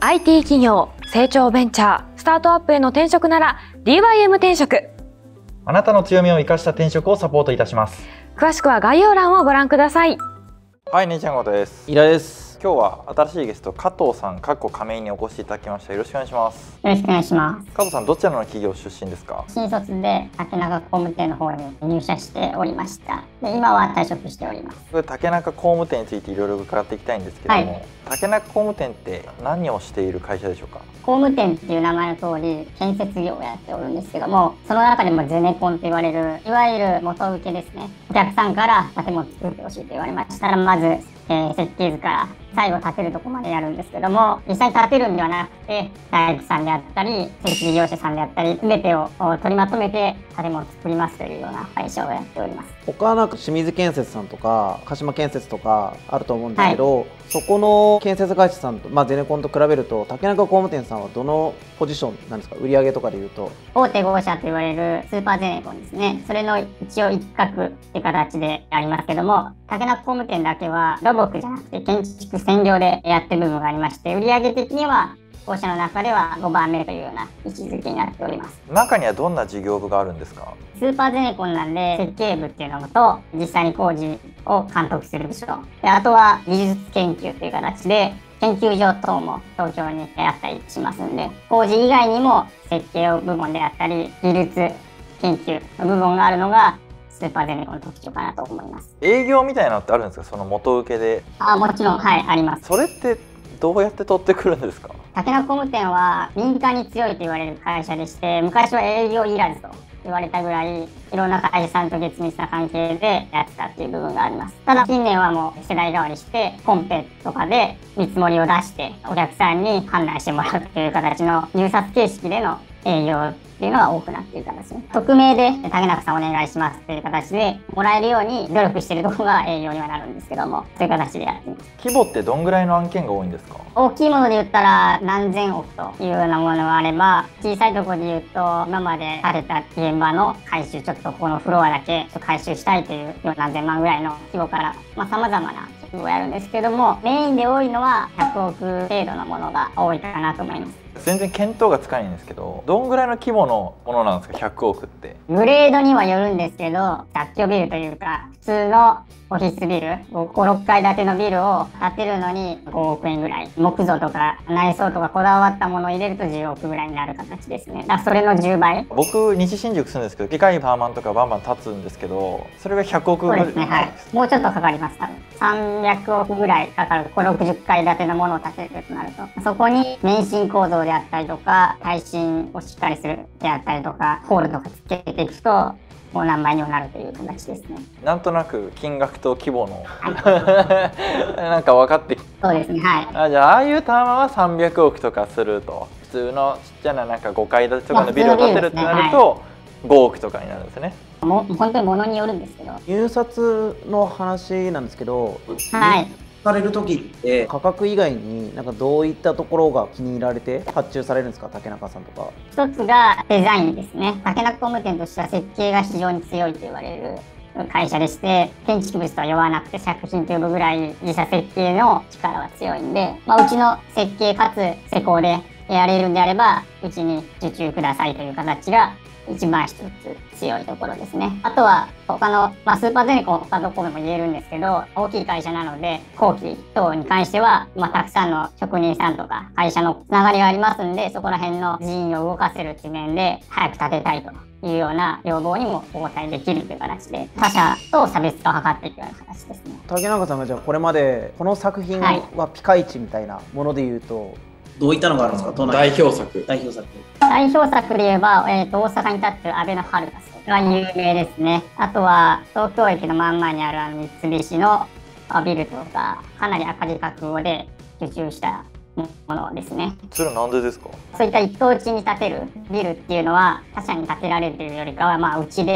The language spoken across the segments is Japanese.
IT 企業、成長ベンチャー、スタートアップへの転職なら DYM 転職。 あなたの強みを生かした転職をサポートいたします。 詳しくは概要欄をご覧ください。 はい、ねちゃんことです。 イラです。 今日は新しいゲスト加藤さん亀井にお越しいただきました。よろしくお願いします。 よろしくお願いします。 加藤さん、どちらの企業出身ですか？ 新卒で竹中工務店の方に入社しておりました。で、今は退職しております。 竹中工務店についていろいろ伺っていきたいんですけども、竹中工務店って何をしている会社でしょうか？ 工務店っていう名前の通り建設業をやっておるんですけども、その中でもゼネコンと言われるいわゆる元請けですね。お客さんから建物を作ってほしいと言われましたら、まず、設計図から最後建てるとこまでやるんですけども、実際に建てるんではなくて大工さんであったり設計業者さんであったり全てを取りまとめて建物を作りますというような会社をやっております。 他はなんか清水建設さんとか鹿島建設とかあると思うんですけど、そこの建設会社さんと、ゼネコンと比べると竹中工務店さんはどのポジションなんですか？売上とかでいうと大手5社と言われるスーパーゼネコンですね。それの一応一角っていう形でありますけども、竹中工務店だけは土木じゃなくて建築専業でやってる部分がありまして、売上的には5社の中では5番目というような位置づけになっております。 中にはどんな事業部があるんですか？ スーパーゼネコンなんで設計部っていうのと実際に工事を監督する部署で、あとは技術研究という形で研究所等も東京にあったりしますんで、工事以外にも設計部門であったり技術研究の部門があるのがスーパーゼネコンの特徴かなと思います。 営業みたいなのってあるんですか？その元請けで。 もちろん、あります。 それってどうやって取ってくるんですか？ 竹中工務店は民間に強いと言われる会社でして、昔は営業いらずと言われたぐらいいろんな会社さんと緊密な関係でやってたっていう部分があります。ただ近年はもう世代代わりしてコンペとかで見積もりを出してお客さんに判断してもらうという形の入札形式での営業っていうのが多くなっている形ですね。匿名で竹中さんお願いしますっていう形でもらえるように努力しているところが営業にはなるんですけども、そういう形でやっています。 規模ってどんぐらいの案件が多いんですか？ 大きいもので言ったら何千億というようなものがあれば、小さいところで言うと今まで建てた現場の改修、ちょっとこのフロアだけ改修したいという何千万ぐらいの規模から様々な規模をやるんですけども、メインで多いのは100億程度のものが多いかなと思います。 全然見当がつかないんですけど、どんぐらいの規模のものなんですか100億って？ グレードにはよるんですけど、雑居ビルというか普通のオフィスビル5、6階建てのビルを建てるのに5億円ぐらい、木造とか内装とかこだわったものを入れると10億ぐらいになる形ですね。だからそれの10倍。 僕西新宿住んでるんですけど、でかいタワマンとかバンバン建つんですけど、それが100億ぐらい。 そうですね、もうちょっとかかります。多分300億ぐらいかかる。60階建てのものを建てるとなると、そこに免震構造であったりとか耐震をしっかりするであったりとかホールとかつけていくともう何倍にもなるという形ですね。 なんとなく金額と規模のなんか分かってきた。 そうですね、じゃあああいうタワマンは300億とかすると、普通のちっちゃななんか5階建てとかのビルを建てるってなると5億とかになるんですね。 もう本当に物によるんですけど、 入札の話なんですけど、される時って価格以外になんかどういったところが気に入られて発注されるんですか？竹中さんとか。 一つがデザインですね。竹中工務店としては設計が非常に強いと言われる会社でして、建築物とは言わなくて作品と呼ぶぐらい自社設計の力は強いんで、うちの設計かつ施工でやれるんであればうちに受注くださいという形が一番一つ強いところですね。あとは他の、スーパーゼネコン他どこでも言えるんですけど、大きい会社なので工期等に関しては、たくさんの職人さんとか会社のつながりがありますんで、そこら辺の人員を動かせるっていう面で早く建てたいというような要望にもお応えできるという形で他社と差別化を図っていくような形ですね。 竹中さんがじゃあこれまでこの作品はピカイチみたいなものでいうと、どういったのがあるんですか？ 代表作で言えば、大阪に立ってるアベノハルカスが有名ですね。あとは東京駅の真ん前にある三菱のビルとか、かなり赤字覚悟で受注したものですね。 それはなんでですか？ そういった一等地に建てるビルっていうのは他社に建てられるというよりかは、うちで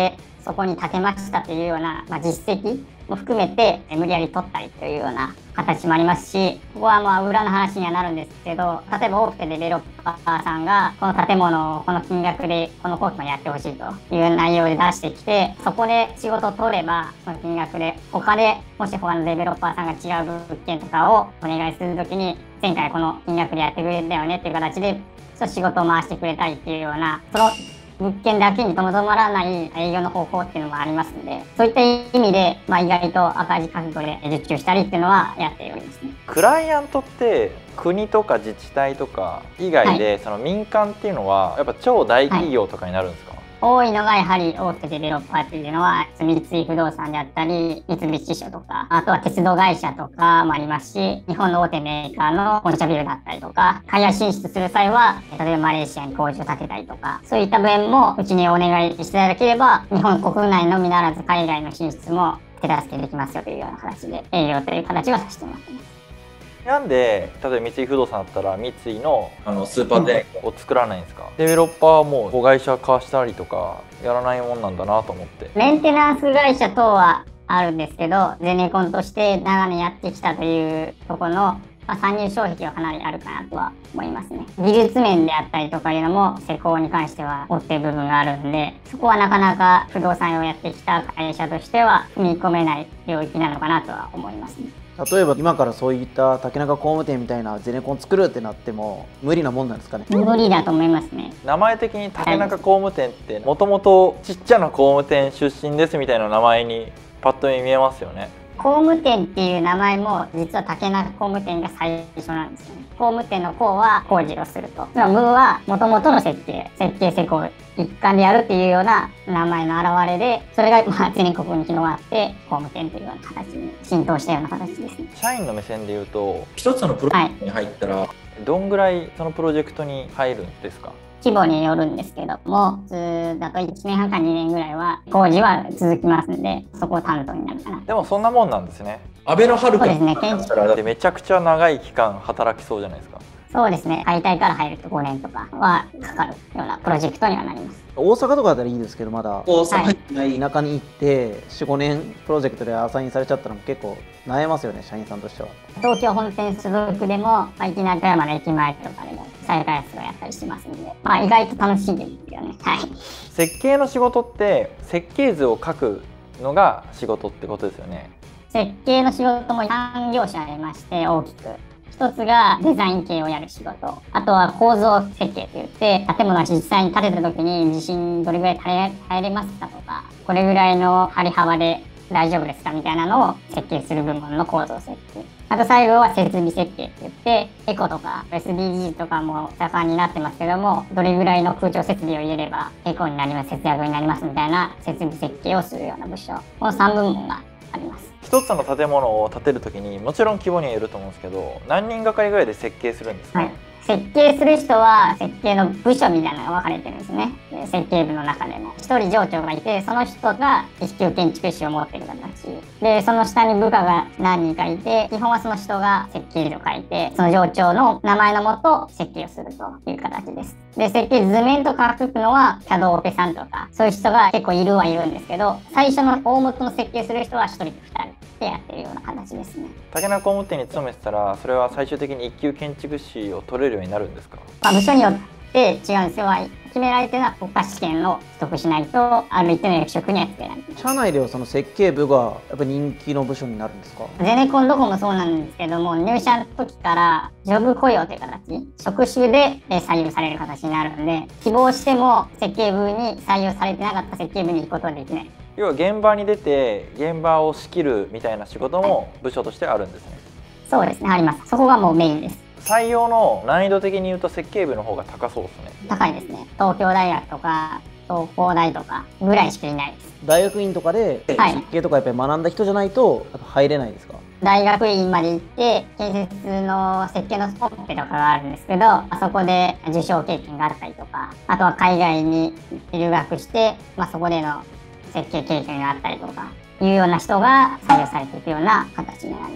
そこに立てましたというような、実績も含めて無理やり取ったりというような形もありますし、ここは裏の話にはなるんですけど、例えば大手デベロッパーさんがこの建物をこの金額でこの工期までやってほしいという内容で出してきて、そこで仕事を取ればその金額で他のデベロッパーさんが違う物件とかをお願いするときに、前回この金額でやってくれたよねっていう形で仕事を回してくれたりっていうような、その物件だけにとどまらない営業の方法っていうのもありますので、そういった意味で、意外と赤字覚悟で受注したりっていうのはやっておりますね。 クライアントって国とか自治体とか以外で、その民間っていうのはやっぱ超大企業とかになるんですか？ 多いのがやはり大手デベロッパーっていうのは三井不動産であったり三菱地所とか、あとは鉄道会社とかもありますし、日本の大手メーカーの本社ビルだったりとか、海外進出する際は例えばマレーシアに工場を建てたりとか、そういった分もうちにお願いしていただければ、日本国内のみならず海外の進出も手助けできますよというような形で営業という形はさせてもらってます。 なんで例えば三井不動産だったら三井のスーパーデンを作らないんですか？デベロッパーも子会社化したりとかやらないもんなんだなと思って。 メンテナンス会社等はあるんですけど、ゼネコンとして長年やってきたというところの、参入障壁はかなりあるかなとは思いますね。技術面であったりとかいうのも施工に関しては追っている部分があるんで、そこはなかなか不動産をやってきた会社としては踏み込めない領域なのかなとは思いますね。 例えば今からそういった竹中工務店みたいなゼネコン作るってなっても無理なもんなんですかね？ 無理だと思いますね。 名前的に竹中工務店ってもともとちっちゃな工務店出身ですみたいな名前にパッと見えますよね。 工務店っていう名前も実は竹中工務店が最初なんですよね。工務店の工は工事をすると、無はもともとの設計施工一環でやるっていうような名前の表れで、それが全国に広がって工務店というような形に浸透したような形ですね。 社員の目線でいうと一つのプロジェクトに入ったら、どんぐらいそのプロジェクトに入るんですか？ 規模によるんですけども、普通だと1年半か2年ぐらいは工事は続きますんで、そこ担当になるかな。 でもそんなもんなんですね。 安倍のハルカそうですね。建築だってめちゃくちゃ長い期間働きそうじゃないですか。 そうですね。解体から入ると5年とかはかかるようなプロジェクトにはなります。 大阪とかだったらいいですけど、まだ大阪にない田舎に行って4、5年プロジェクトでアサインされちゃったのも結構悩みますよね、社員さんとしては。 東京本店所属でも、いきなり富山の駅前とかでも再開発をやったりしますので、意外と楽しいですよね。はい。 設計の仕事って設計図を書くのが仕事ってことですよね。 設計の仕事も3業種ありまして、大きく。一つがデザイン系をやる仕事。あとは構造設計といって、建物を実際に建てた時に地震どれぐらい耐えれますかとか、これぐらいの張り幅で大丈夫ですかみたいなのを設計する部門の構造設計。あと最後は設備設計って言って、エコとか SDGs とかも盛んになってますけども、どれぐらいの空調設備を入れればエコになります、節約になりますみたいな設備設計をするような部署。この3部門があります。 一つの建物を建てるときにもちろん規模にはよると思うんですけど、何人がかりぐらいで設計するんですか？ はい、設計する人は設計の部署みたいなのが分かれてるんですね。設計部の中でも一人上長がいて、その人が一級建築士を持ってる形で、その下に部下が何人かいて、基本はその人が設計図を書いて、その上長の名前のもと設計をするという形です。で、設計図面とか書くのはCADオペさんとかそういう人が結構いるんですけど、最初の大元の設計する人は1人と2人でやってるような形ですね。 竹中工務店に勤めてたら、それは最終的に一級建築士を取れるようになるんですか？ 部署によって違うんですよ。決められてるのは国家試験を取得しないと、ある一定の役職にはつけない。 社内ではその設計部がやっぱ人気の部署になるんですか？ ゼネコンどこもそうなんですけども、入社の時からジョブ雇用という形、職種で採用される形になるんで、希望しても設計部に採用されてなかった設計部に行くことはできない。 要は現場に出て現場を仕切るみたいな仕事も部署としてあるんですね。 そうですね、あります。そこがもうメインです。 採用の難易度的に言うと設計部の方が高そうですね。 高いですね。東京大学とか東工大とかぐらいしかいないです。 大学院とかで設計とかやっぱり学んだ人じゃないとやっぱ入れないですか？ 大学院まで行って建設の設計のスポッペとかがあるんですけど、あそこで受賞経験があったりとか、あとは海外に留学して、そこでの設計経験があったりとかいうような人が採用されていくような形になります。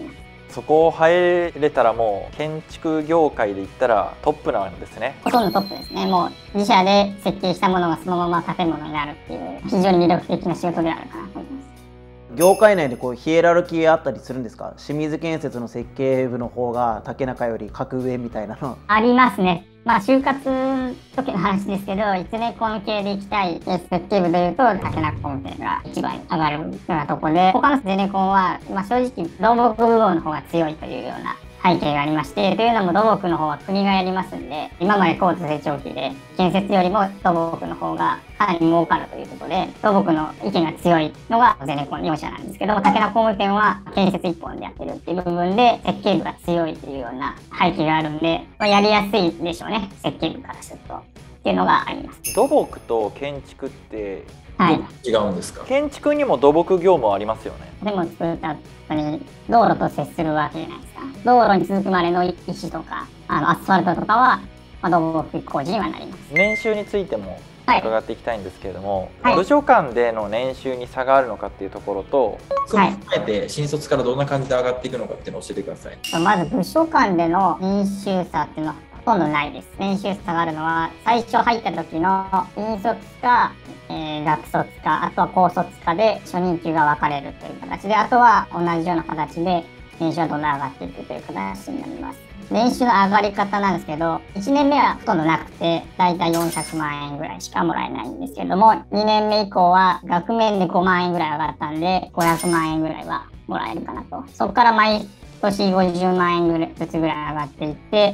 そこを入れたらもう建築業界で言ったらトップなんですね。 ほとんどトップですね。もう自社で設計したものがそのまま建物になるっていう非常に魅力的な仕事であるかなと思います。 業界内でこうヒエラルキーあったりするんですか？清水建設の設計部の方が竹中より格上みたいなの。 ありますね。まあ就活の時の話ですけど、ゼネコン系で行きたい設計部でいうと竹中工務店が一番上がるようなところで、他のゼネコンは、まあ、正直土木部門の方が強いというような背景がありまして、というのも土木の方は国がやりますんで、今まで高度成長期で建設よりも土木の方がかなり儲かるということで、土木の意見が強いのがゼネコン4社なんですけど、竹中工務店は建設一本でやってるっていう部分で設計部が強いというような背景があるんで、まあ、やりやすいでしょうね、設計部からするとっていうのがあります。 土木と建築ってはい、 違うんですか？建築にも土木業務ありますよね。 でも作った後に道路と接するわけじゃないですか。道路に続くまでの石とかアスファルトとかは、まあ、土木工事にはなります。 年収についても伺っていきたいんですけれども、 はい、 部署間での年収に差があるのかっていうところと、 それを含めて新卒からどんな感じで上がっていくのかっていうのを教えてください。 まず部署間での年収差っていうのはほとんどないです。年収差があるのは最初入った時の引率か、学卒か、あとは高卒かで初任給が分かれるという形で、あとは同じような形で年収はどんどん上がっていくという形になります。年収の上がり方なんですけど、1年目はほとんどなくて、だいたい400万円ぐらいしかもらえないんですけども、2年目以降は額面で5万円ぐらい上がったんで、500万円ぐらいはもらえるかなと。そこから毎年50万円ぐらいずつぐらい上がっていって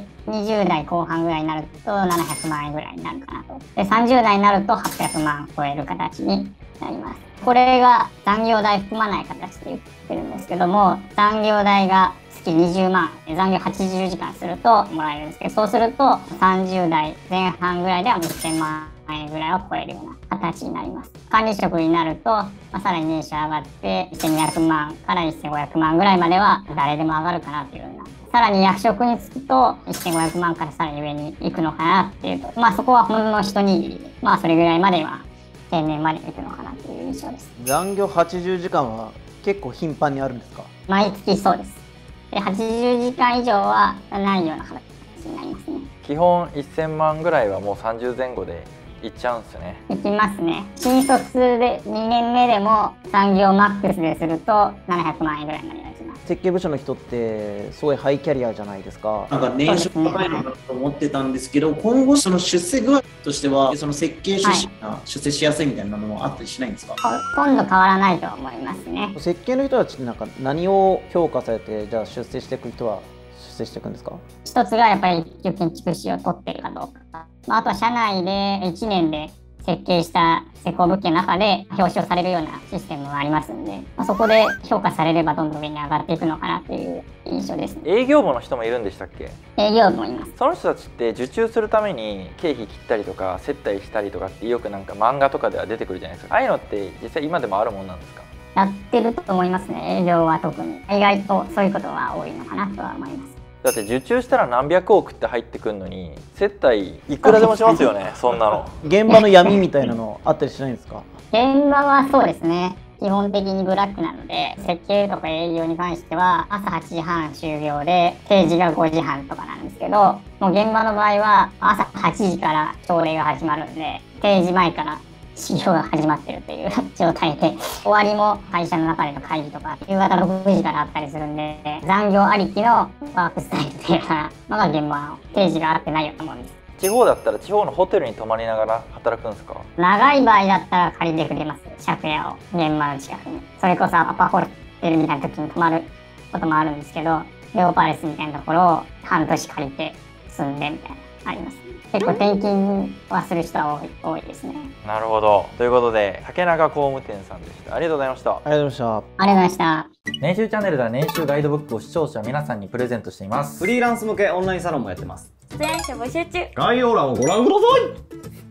、20代後半ぐらいになると700万円ぐらいになるかなと。で、30代になると800万超える形になります。これが残業代含まない形で言ってるんですけども、残業代が月20万、残業80時間するともらえるんですけど、そうすると30代前半ぐらいでは1000万円ぐらいを超えるような形になります。管理職になると、さらに年収上がって1200万から1500万ぐらいまでは誰でも上がるかなというような。さらに役職に就くと1500万からさらに上に行くのかなっていうと、まあそこはほんの一握りで、まあそれぐらいまでは定年まで行くのかなという印象です。 残業80時間は結構頻繁にあるんですか？ 毎月そうです。で、80時間以上はないような形になりますね。 基本1000万ぐらいはもう30前後でいっちゃうんですね。 いきますね。新卒で2年目でも残業マックスですると700万円ぐらいまでいきます。 設計部署の人ってすごいハイキャリアじゃないですか。 なんか年収高いのかと思ってたんですけど、今後その出世具合としてはその設計出身が出世しやすいみたいなのもあったりしないんですか？ ほとんど変わらないと思いますね。 設計の人たちってなんか何を評価されて、じゃあ出世していく人は出世していくんですか？ 一つがやっぱり建築士を取ってるかどうか、あとは社内で1年で設計した施工物件の中で表彰されるようなシステムがありますんで、そこで評価されればどんどん上に上がっていくのかなという印象ですね。 営業部の人もいるんでしたっけ？ 営業部もいます。 その人たちって受注するために経費切ったりとか接待したりとかってよくなんか漫画とかでは出てくるじゃないですか。ああいうのって実際今でもあるもんなんですか？ やってると思いますね。営業は特に意外とそういうことが多いのかなとは思います。 だって受注したら何百億って入ってくるのに接待いくらでもしますよね。そんなの現場の闇みたいなのあったりしないんですか？ 現場はそうですね、基本的にブラックなので、設計とか営業に関しては朝8時半終了で定時が5時半とかなんですけど、もう現場の場合は朝8時から朝礼が始まるんで、定時前から始業が始まってるという状態で、終わりも会社の中での会議とか夕方6時からあったりするんで、残業ありきのワークスタイルというのが現場の定時が合ってないようなもんです。 地方だったら地方のホテルに泊まりながら働くんですか？ 長い場合だったら借りてくれます。借家を現場の近くに。それこそアパホテルみたいな時に泊まることもあるんですけど、レオパレスみたいなところを半年借りて住んでみたいなあります。結構転勤はする人は多いですね。 なるほど。ということで竹中工務店さんでした。ありがとうございました。 ありがとうございました。 ありがとうございました。 年収チャンネルでは年収ガイドブックを視聴者皆さんにプレゼントしています。 フリーランス向けオンラインサロンもやってます。 出演者募集中。 概要欄をご覧ください。